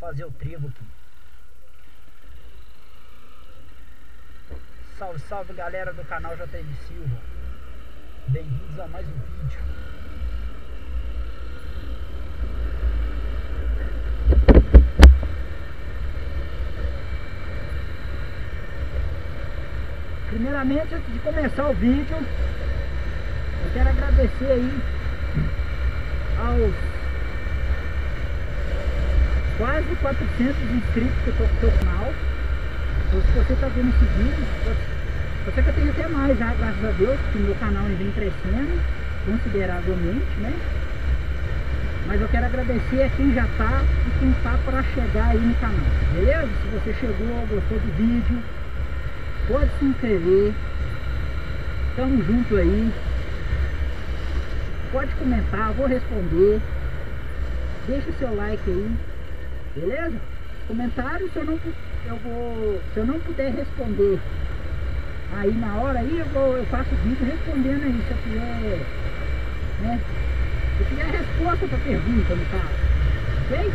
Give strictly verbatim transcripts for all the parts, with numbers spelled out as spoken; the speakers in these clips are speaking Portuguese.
fazer o trevo aqui. Salve, salve galera do canal J M Silva. Bem-vindos a mais um vídeo. Primeiramente, antes de começar o vídeo, eu quero agradecer aí aos quase quatrocentos inscritos que eu tô no seu canal. Então, se você está vendo esse vídeo, você que eu tenho até mais já, graças a Deus, porque o meu canal vem crescendo consideravelmente, né? Mas eu quero agradecer a quem já está e quem está para chegar aí no canal, beleza? Se você chegou, gostou do vídeo, pode se inscrever, tamo junto aí, pode comentar, vou responder, deixa o seu like aí, beleza? Comentário, se eu não, eu vou, se eu não puder responder aí na hora, aí eu, vou, eu faço vídeo respondendo aí, se eu tiver, né, se eu tiver resposta para pergunta no caso, ok?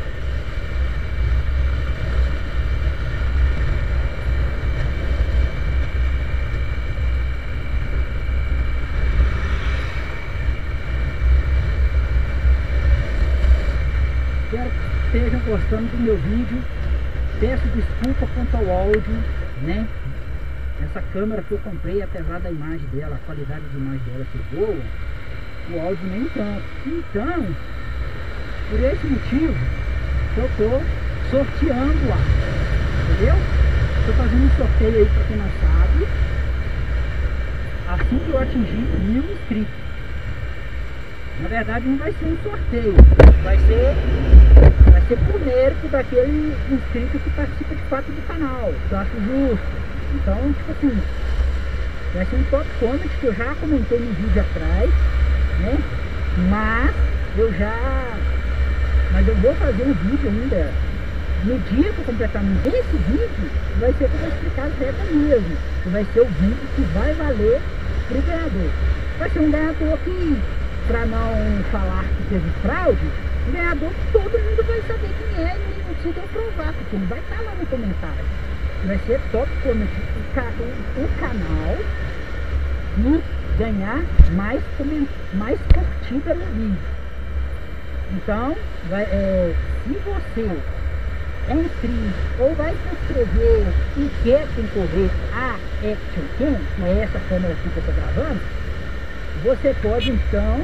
Espero que estejam gostando do meu vídeo. Peço desculpa quanto ao áudio, né? Essa câmera que eu comprei, apesar da imagem dela, a qualidade de imagem dela ser boa, o áudio nem tanto. Então, por esse motivo, eu tô sorteando lá, entendeu? Estou fazendo um sorteio aí para quem não sabe, assim que eu atingir mil inscritos. Na verdade não vai ser um sorteio, vai ser, vai ser por mérito daquele inscrito que participa de fato do canal, que eu acho justo. Então, tipo assim, vai ser um top comment que eu já comentei no vídeo atrás, né? Mas eu já, mas eu vou fazer um vídeo ainda, no dia que eu completar esse vídeo, vai ser para explicar as regras mesmo, que vai ser o vídeo que vai valer pro ganhador. Vai ser um ganhador que, para não falar que teve fraude, o ganhador todo mundo vai saber quem é e não precisa provar, porque ele vai estar lá no comentário. Vai ser top comment o, ca o, o canal e ganhar mais, mais curtida no vídeo. Então, vai, é, se você é inscrito ou vai se inscrever e quer concorrer a Action Cam, que é essa câmera aqui que eu estou gravando, você pode então,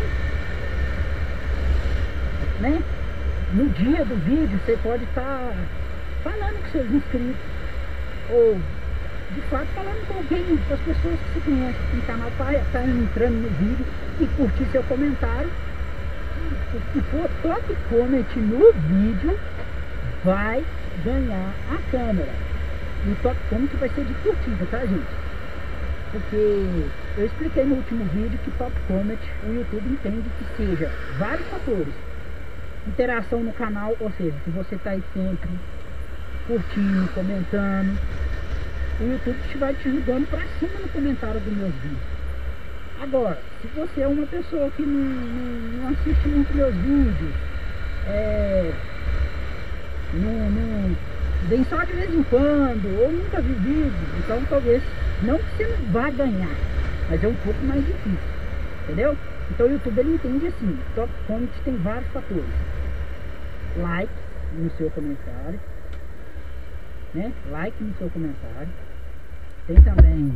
né, no dia do vídeo você pode estar tá falando com seus inscritos, ou de fato falando com alguém, com as pessoas que você conhece no canal, para estar tá entrando no vídeo e curtir seu comentário. Se for top comment no vídeo, vai ganhar a câmera. E o top comment vai ser de curtida, tá, gente? Porque eu expliquei no último vídeo que top comment o YouTube entende que seja vários fatores. Interação no canal, ou seja, se você está aí sempre curtindo, comentando, o YouTube vai te ajudando para cima no comentário dos meus vídeos. Agora, se você é uma pessoa que não, não, não assiste muito meus vídeos, é, não, não vem só de vez em quando, ou nunca vi vídeo, então talvez, não que você não vá ganhar, mas é um pouco mais difícil, entendeu? Então o YouTube ele entende assim, top comment tem vários fatores. Like no seu comentário, né? Like no seu comentário. Tem também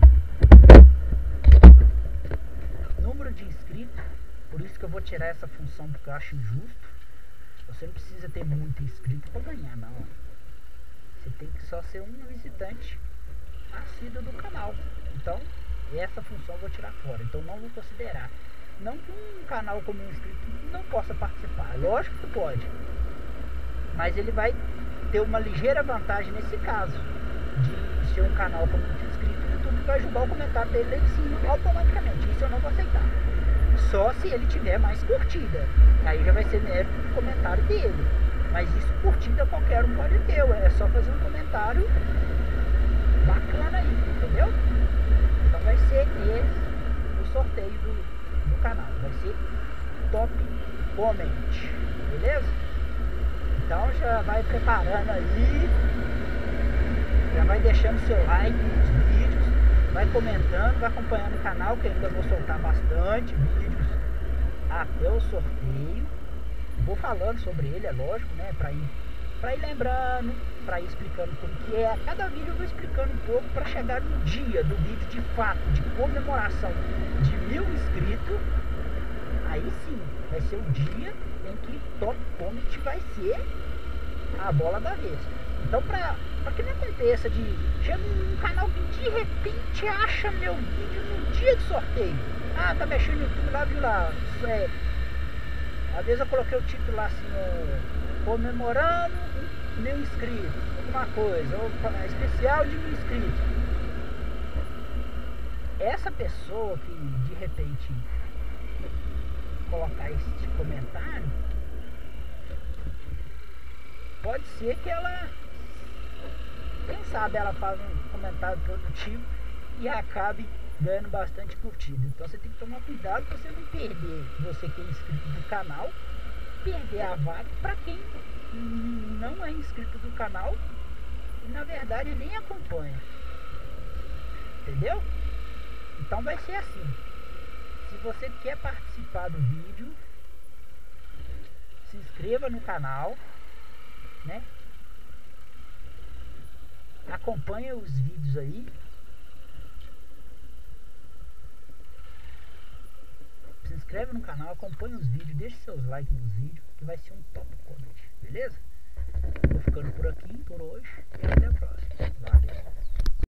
número de inscritos, por isso que eu vou tirar essa função, porque eu acho injusto. Você não precisa ter muito inscrito para ganhar, não. Você tem que só ser um visitante assíduo do canal. Então, essa função eu vou tirar fora. Então não vou considerar. Não que um canal como um inscrito não possa participar. Lógico que pode. Mas ele vai ter uma ligeira vantagem nesse caso, de ser um canal com muito inscrito, o YouTube vai julgar o comentário dele lá em cima automaticamente. Isso eu não vou aceitar. Só se ele tiver mais curtida, aí já vai ser mérito do comentário dele. Mas isso, curtida, qualquer um pode ter, é só fazer um comentário bacana aí, entendeu? Então vai ser esse o sorteio do, do canal, vai ser top comment, beleza? Então já vai preparando aí, já vai deixando seu like nos vídeos, vai comentando, vai acompanhando o canal, que ainda vou soltar bastante vídeos até o sorteio. Vou falando sobre ele, é lógico, né? Pra ir, pra ir lembrando, pra ir explicando como que é. Cada vídeo eu vou explicando um pouco pra chegar no dia do vídeo de fato, de comemoração de mil inscritos. Aí sim, vai ser o dia em que Top Comment vai ser a bola da vez. Então, pra, pra que não aconteça de chega um canal que de repente acha meu vídeo no dia do sorteio. Ah, tá mexendo no YouTube lá, viu lá. É, às vezes eu coloquei o título lá assim, ó, comemorando mil inscritos, alguma coisa, ou especial de mil inscritos. Essa pessoa que de repente colocar esse comentário, pode ser que ela, quem sabe ela faz um comentário produtivo e acabe ganhando bastante curtida. Então você tem que tomar cuidado para você não perder, você que é inscrito do canal, perder a vaga para quem não é inscrito do canal e na verdade nem acompanha. Entendeu? Então vai ser assim. Se você quer participar do vídeo, se inscreva no canal, né? Acompanha os vídeos aí. Se inscreve no canal, acompanha os vídeos, deixe seus likes nos vídeos, que vai ser um top comment, beleza? Vou ficando por aqui por hoje e até a próxima. Valeu!